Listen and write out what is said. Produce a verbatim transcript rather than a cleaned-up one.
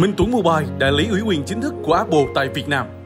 Minh Tuấn Mobile, đại lý ủy quyền chính thức của Apple tại Việt Nam.